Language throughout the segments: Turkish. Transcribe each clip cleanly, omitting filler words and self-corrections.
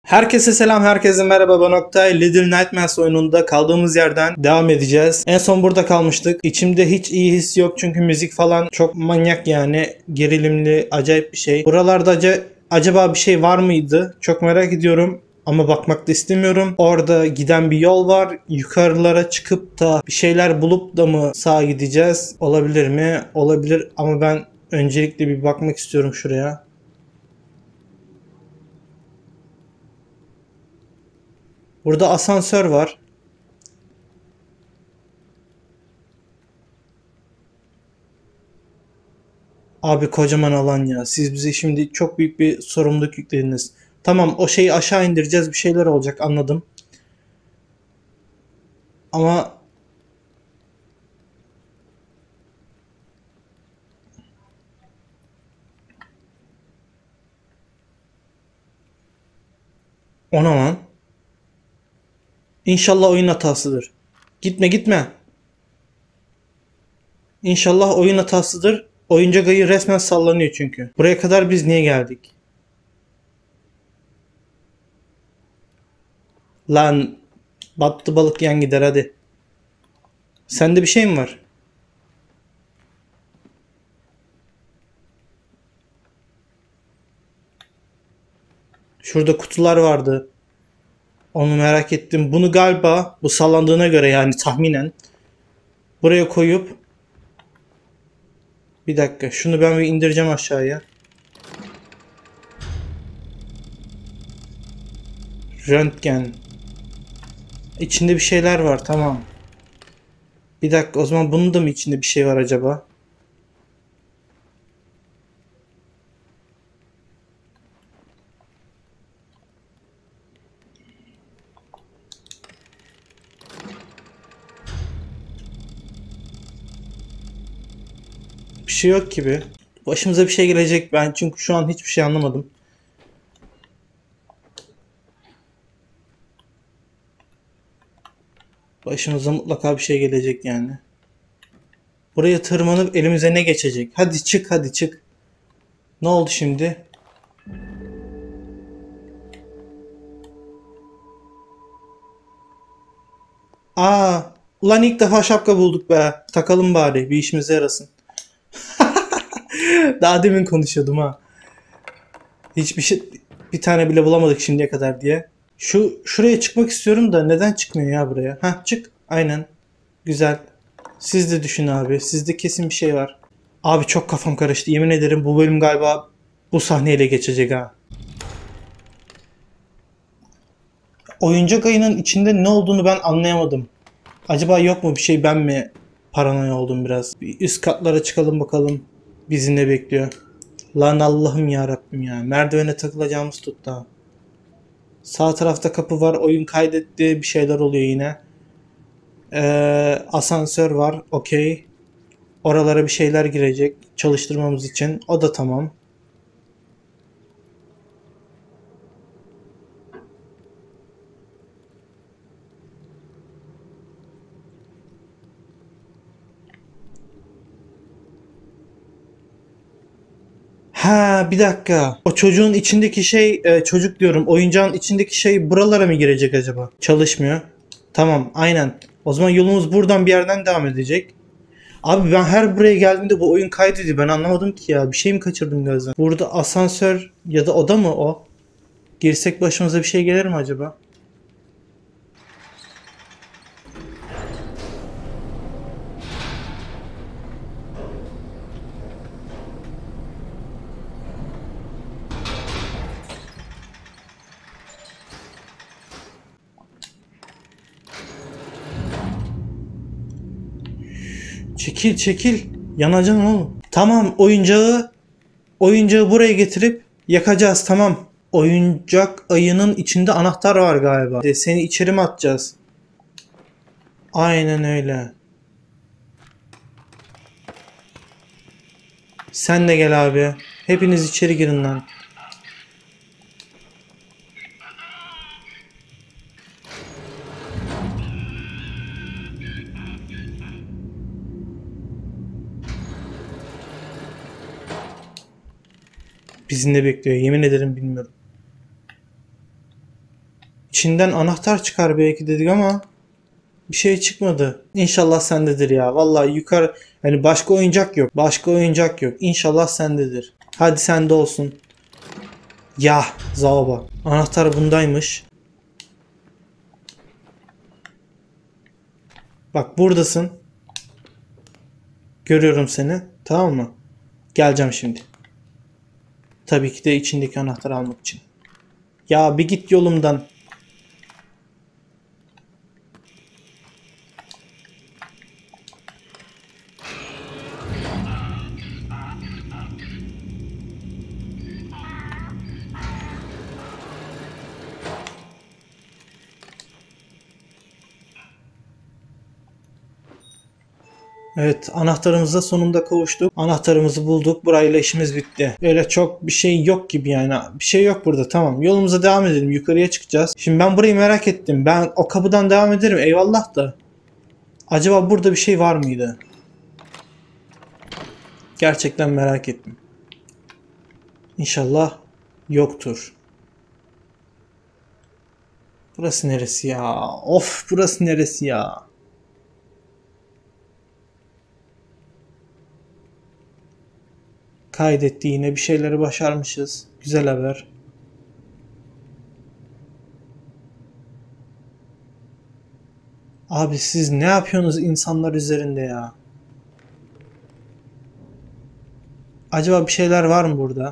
Herkese selam, herkese merhaba. Ben Oktay. Little Nightmares oyununda kaldığımız yerden devam edeceğiz. En son burada kalmıştık. İçimde hiç iyi his yok çünkü müzik falan çok manyak yani. Gerilimli, acayip bir şey. Buralarda acaba bir şey var mıydı? Çok merak ediyorum. Ama bakmak da istemiyorum. Orada giden bir yol var. Yukarılara çıkıp da bir şeyler bulup da mı sağa gideceğiz? Olabilir mi? Olabilir ama ben öncelikle bir bakmak istiyorum şuraya. Burada asansör var. Abi kocaman alan ya. Siz bize şimdi çok büyük bir sorumluluk yüklediniz. Tamam, o şeyi aşağı indireceğiz. Bir şeyler olacak, anladım. Ama ona lan. İnşallah oyun hatasıdır. Gitme gitme. İnşallah oyun hatasıdır. Oyuncak ayı resmen sallanıyor çünkü. Buraya kadar biz niye geldik? Lan battı balık yan gider hadi. Sende bir şey mi var? Şurada kutular vardı. Onu merak ettim. Bunu galiba bu sallandığına göre yani tahminen buraya koyup bir dakika şunu ben bir indireceğim aşağıya. Röntgen. İçinde bir şeyler var, tamam. Bir dakika, o zaman bunun da mı içinde bir şey var acaba? Bir şey yok gibi. Başımıza bir şey gelecek ben çünkü şu an hiçbir şey anlamadım. Başımıza mutlaka bir şey gelecek yani. Buraya tırmanıp elimize ne geçecek? Hadi çık, hadi çık. Ne oldu şimdi? Aa, ulan ilk defa şapka bulduk be. Takalım bari, bir işimize yarasın. Daha demin konuşuyordum ha. Hiçbir şey, bir tane bile bulamadık şimdiye kadar diye. Şuraya çıkmak istiyorum da neden çıkmıyor ya buraya? Ha, çık. Aynen. Güzel. Siz de düşün abi. Sizde kesin bir şey var. Abi çok kafam karıştı. Yemin ederim bu bölüm galiba bu sahneyle geçecek ha. Oyuncak ayının içinde ne olduğunu ben anlayamadım. Acaba yok mu bir şey, ben mi paranoya oldum biraz? Bir üst katlara çıkalım bakalım. Bizi ne bekliyor? Lan Allah'ım ya Rabbim ya. Merdivene takılacağımız tuttu ha. Sağ tarafta kapı var. Oyun kaydetti. Bir şeyler oluyor yine. Asansör var. Okey. Oralara bir şeyler girecek. Çalıştırmamız için. O da tamam. Ha, bir dakika. O çocuğun içindeki şey, çocuk diyorum. Oyuncağın içindeki şey buralara mı girecek acaba? Çalışmıyor. Tamam, aynen. O zaman yolumuz buradan bir yerden devam edecek. Abi ben her buraya geldiğimde bu oyun kaydediyor. Ben anlamadım ki ya. Bir şey mi kaçırdım gözden? Burada asansör ya da oda mı o? Girsek başımıza bir şey gelir mi acaba? Çekil çekil. Yanacaksın oğlum. Tamam, oyuncağı buraya getirip yakacağız, tamam. Oyuncak ayının içinde anahtar var galiba. Seni içeri mi atacağız? Aynen öyle. Sen de gel abi. Hepiniz içeri girin lan. Bizi ne bekliyor? Yemin ederim bilmiyorum. İçinden anahtar çıkar belki dedik ama bir şey çıkmadı. İnşallah sendedir ya. Vallahi yukarı yani başka oyuncak yok. Başka oyuncak yok. İnşallah sendedir. Hadi sende olsun. Ya Zaoba. Anahtar bundaymış. Bak buradasın. Görüyorum seni. Tamam mı? Geleceğim şimdi. Tabii ki de içindeki anahtarı almak için. Ya bir git yolumdan. Evet, anahtarımıza sonunda kavuştuk. Anahtarımızı bulduk. Burayla işimiz bitti. Öyle çok bir şey yok gibi yani. Bir şey yok burada. Tamam. Yolumuza devam edelim. Yukarıya çıkacağız. Şimdi ben burayı merak ettim. Ben o kapıdan devam ederim. Eyvallah da. Acaba burada bir şey var mıydı? Gerçekten merak ettim. İnşallah yoktur. Burası neresi ya? Of, burası neresi ya? Kaydetti, yine bir şeyleri başarmışız. Güzel haber. Abi siz ne yapıyorsunuz insanlar üzerinde ya? Acaba bir şeyler var mı burada?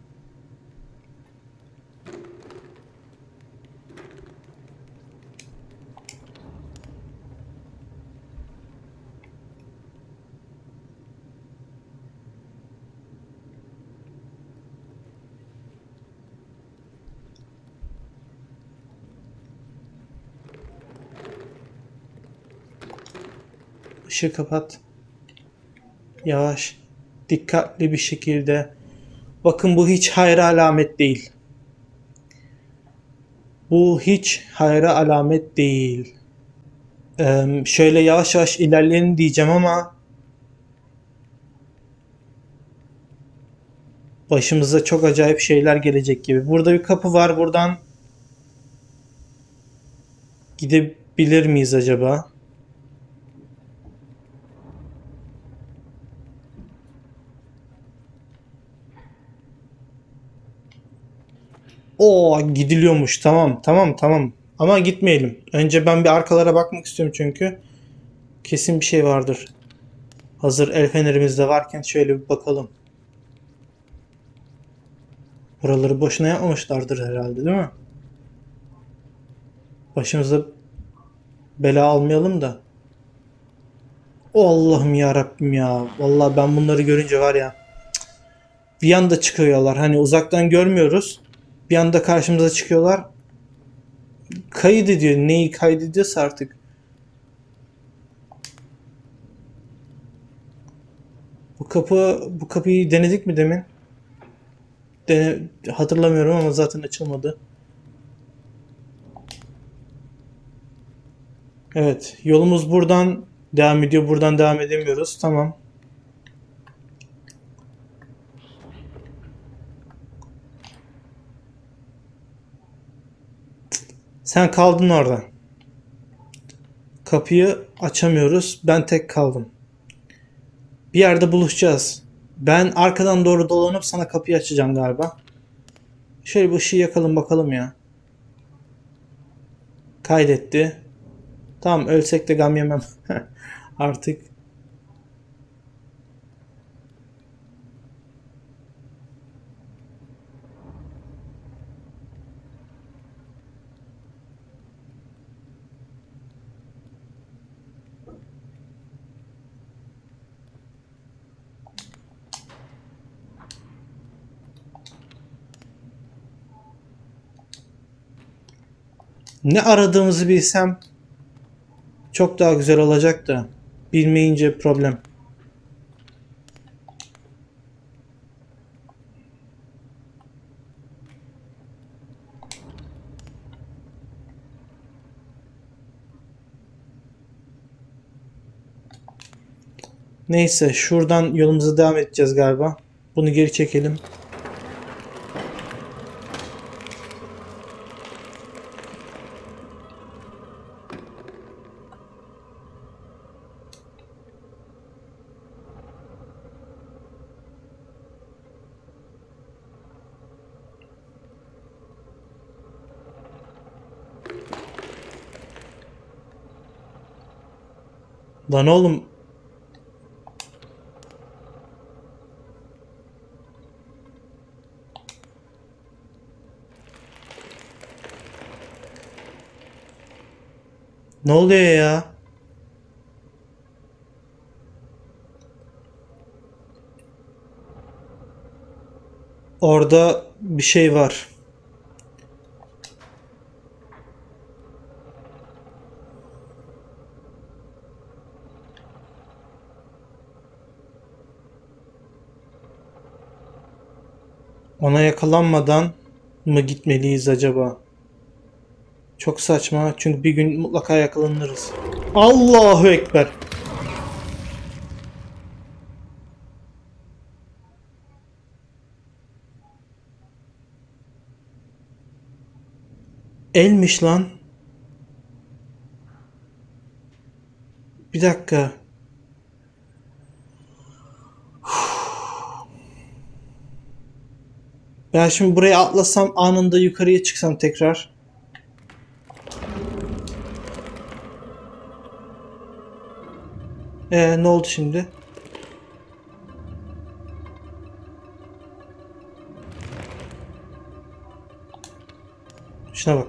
Işığı kapat. Yavaş. Dikkatli bir şekilde. Bakın bu hiç hayra alamet değil. Bu hiç hayra alamet değil. Şöyle yavaş yavaş ilerleyelim diyeceğim ama başımıza çok acayip şeyler gelecek gibi. Burada bir kapı var. Buradan gidebilir miyiz acaba? Oo, gidiliyormuş. Tamam, tamam, tamam. Ama gitmeyelim. Önce ben bir arkalara bakmak istiyorum çünkü. Kesin bir şey vardır. Hazır el fenerimiz de varken şöyle bir bakalım. Buraları boşuna yapmamışlardır herhalde, değil mi? Başımıza bela almayalım da. O Allah'ım ya Rabbim ya. Vallahi ben bunları görünce var ya. Bir anda çıkıyorlar. Hani uzaktan görmüyoruz. Bir anda karşımıza çıkıyorlar. Kaydediyor. Neyi kaydediyorsa artık. Bu kapıyı denedik mi demin? Hatırlamıyorum ama zaten açılmadı. Evet, yolumuz buradan devam ediyor. Buradan devam edemiyoruz. Tamam. Sen kaldın orada. Kapıyı açamıyoruz. Ben tek kaldım. Bir yerde buluşacağız. Ben arkadan doğru dolanıp sana kapıyı açacağım galiba. Şöyle bir ışığı yakalım bakalım ya. Kaydetti. Tamam, ölsek de gam yemem. Artık. Ne aradığımızı bilsem çok daha güzel olacak da bilmeyince problem. Neyse, şuradan yolumuza devam edeceğiz galiba. Bunu geri çekelim. Lan oğlum. Ne oluyor ya? Orada bir şey var. Ona yakalanmadan mı gitmeliyiz acaba? Çok saçma çünkü bir gün mutlaka yakalanırız. Allahu Ekber. Elmiş lan. Bir dakika. Ben şimdi buraya atlasam anında yukarıya çıksam tekrar. Ne oldu şimdi? Şuna bak.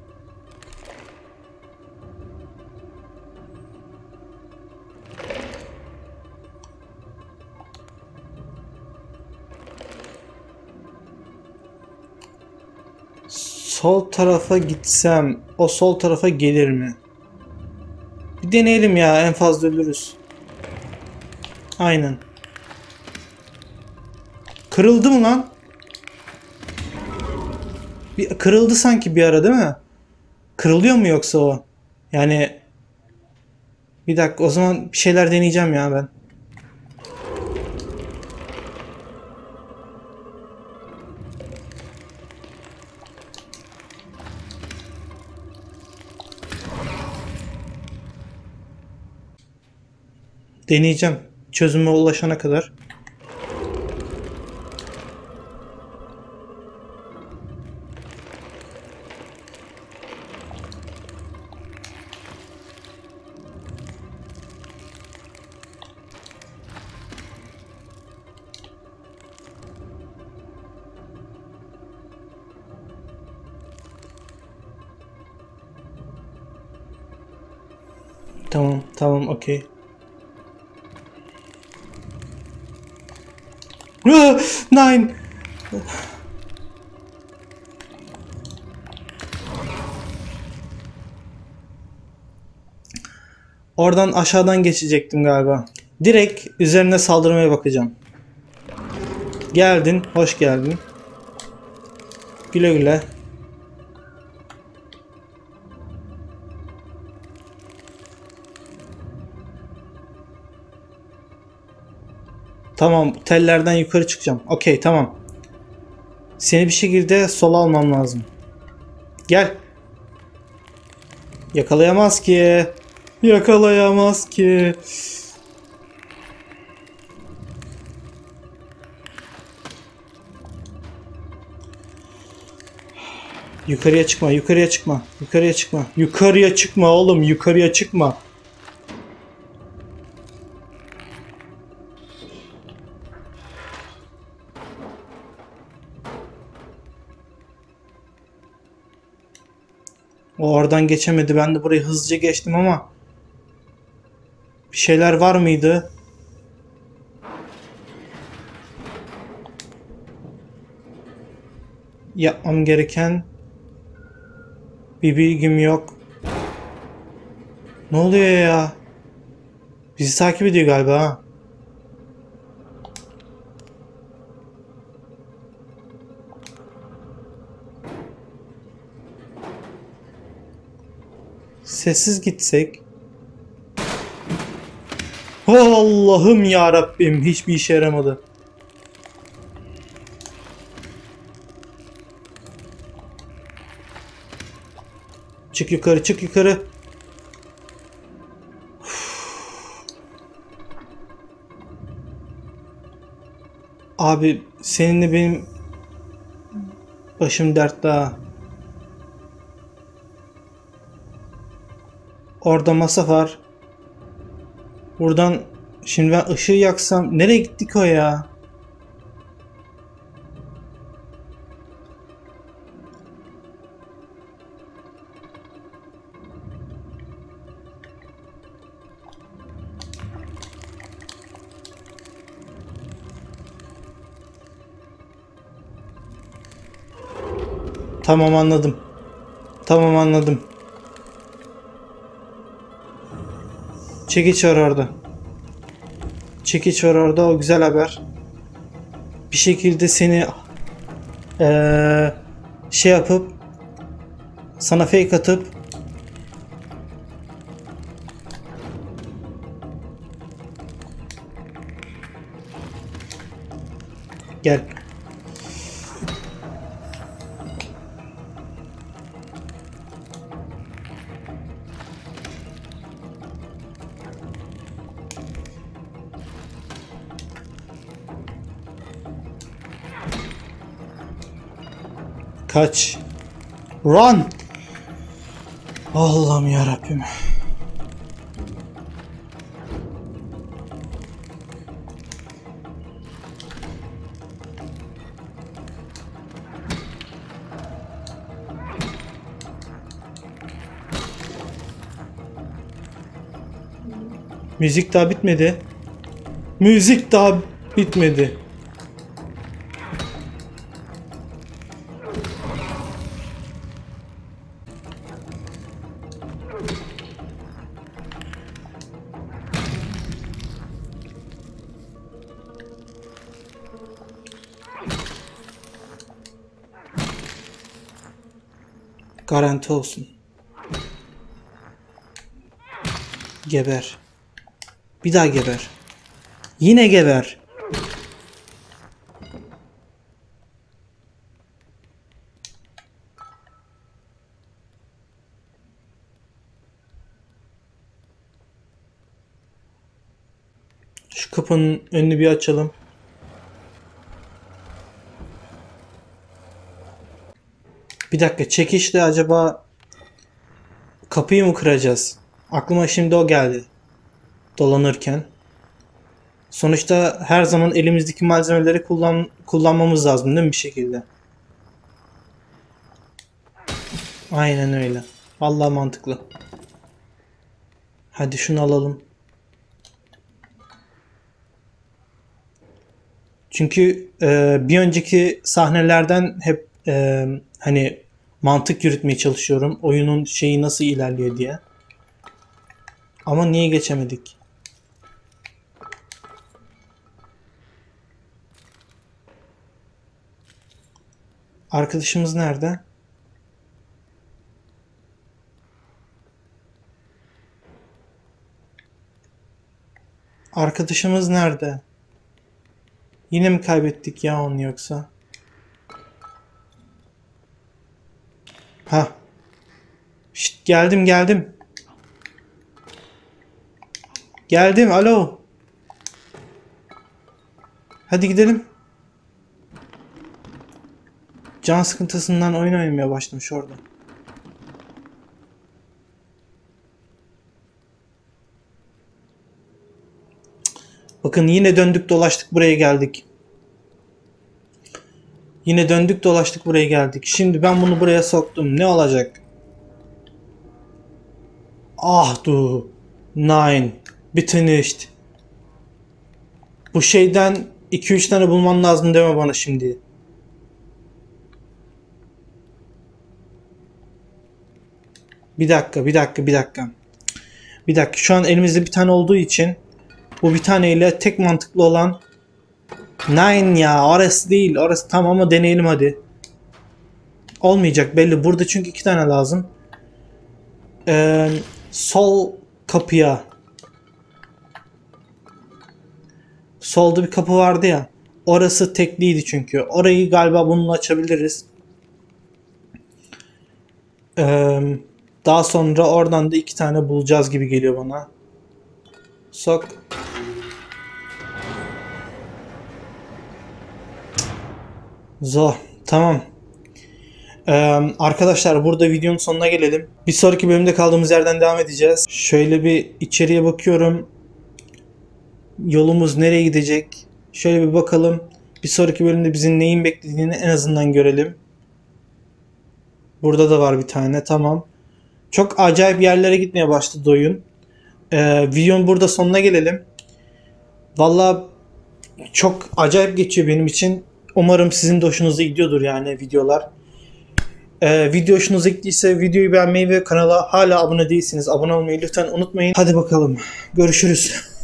Sol tarafa gitsem o sol tarafa gelir mi? Bir deneyelim ya, en fazla ölürüz. Aynen. Kırıldı mı lan? Bir kırıldı sanki bir ara değil mi? Kırılıyor mu yoksa o? Yani bir dakika, o zaman bir şeyler deneyeceğim ya ben. Deneyeceğim. Çözüme ulaşana kadar. Tamam, tamam, okey. Nine. Oradan aşağıdan geçecektim galiba. Direkt üzerine saldırmaya bakacağım. Geldin, hoş geldin. Güle güle. Tamam, tellerden yukarı çıkacağım. Okey, tamam. Seni bir şekilde sola almam lazım. Gel. Yakalayamaz ki. Yakalayamaz ki. Yukarıya çıkma, yukarıya çıkma, yukarıya çıkma. Yukarıya çıkma oğlum, yukarıya çıkma. O oradan geçemedi. Ben de burayı hızlıca geçtim ama bir şeyler var mıydı? Yapmam gereken bir bilgim yok. Ne oluyor ya? Bizi takip ediyor galiba ha. Sessiz gitsek. Allah'ım ya Rabbim, hiçbir işe yaramadı. Çık yukarı, çık yukarı. Abi seninle benim başım dertte ha. Orada masa var. Buradan şimdi ben ışığı yaksam nereye gittik o ya? Tamam anladım. Tamam anladım. Çekiç var orada. Çekiç var orada, o güzel haber. Bir şekilde seni şey yapıp sana fake atıp gel. Kaç. Run. Allah'ım ya Rabbim. Müzik daha bitmedi. Müzik daha bitmedi. Garanti olsun. Geber. Bir daha geber. Yine geber. Şu kapının önünü bir açalım. Bir dakika, çekişle acaba kapıyı mı kıracağız? Aklıma şimdi o geldi. Dolanırken. Sonuçta her zaman elimizdeki malzemeleri kullanmamız lazım değil mi bir şekilde? Aynen öyle. Vallahi mantıklı. Hadi şunu alalım. Çünkü bir önceki sahnelerden hep hani mantık yürütmeye çalışıyorum. Oyunun şeyi nasıl ilerliyor diye. Ama niye geçemedik? Arkadaşımız nerede? Arkadaşımız nerede? Yine mi kaybettik ya onu yoksa? Ha. Şşt, geldim geldim. Geldim, alo. Hadi gidelim. Can sıkıntısından oyun oynamaya başlamış orada. Bakın yine döndük dolaştık buraya geldik. Yine döndük dolaştık buraya geldik. Şimdi ben bunu buraya soktum. Ne olacak? Ah du. Nine. Be finished. Bu şeyden 2-3 tane bulman lazım deme bana şimdi. Bir dakika, bir dakika, bir dakika. Bir dakika, şu an elimizde bir tane olduğu için bu bir taneyle tek mantıklı olan Nine ya, orası değil. Orası tamam ama deneyelim hadi. Olmayacak belli. Burada çünkü 2 tane lazım. Sol kapıya. Solda bir kapı vardı ya. Orası tekliydi çünkü. Orayı galiba bununla açabiliriz. Daha sonra oradan da 2 tane bulacağız gibi geliyor bana. Sok. Zo. Tamam. Arkadaşlar burada videonun sonuna gelelim. Bir sonraki bölümde kaldığımız yerden devam edeceğiz. Şöyle bir içeriye bakıyorum. Yolumuz nereye gidecek? Şöyle bir bakalım. Bir sonraki bölümde bizim neyin beklediğini en azından görelim. Burada da var bir tane. Tamam. Çok acayip yerlere gitmeye başladı oyun. Videonun burada sonuna gelelim. Valla çok acayip geçiyor benim için. Umarım sizin de hoşunuza gidiyordur yani videolar. Video hoşunuza gittiyse videoyu beğenmeyi ve kanala hala abone değilseniz abone olmayı lütfen unutmayın. Hadi bakalım. Görüşürüz.